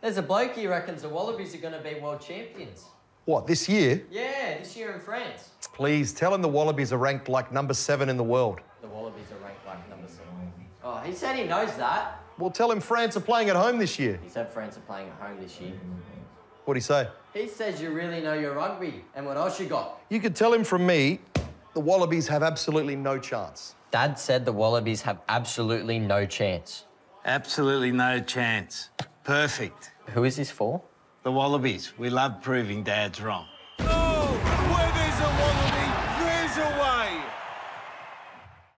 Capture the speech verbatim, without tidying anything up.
There's a bloke he reckons the Wallabies are going to be world champions. What, this year? Yeah, this year in France. Please, tell him the Wallabies are ranked like number seven in the world. The Wallabies are ranked like number seven. Oh, he said he knows that. Well, tell him France are playing at home this year. He said France are playing at home this year. What'd he say? He says you really know your rugby. And what else you got? You could tell him from me, the Wallabies have absolutely no chance. Dad said the Wallabies have absolutely no chance. Absolutely no chance. Perfect. Who is this for? The Wallabies. We love proving Dad's wrong.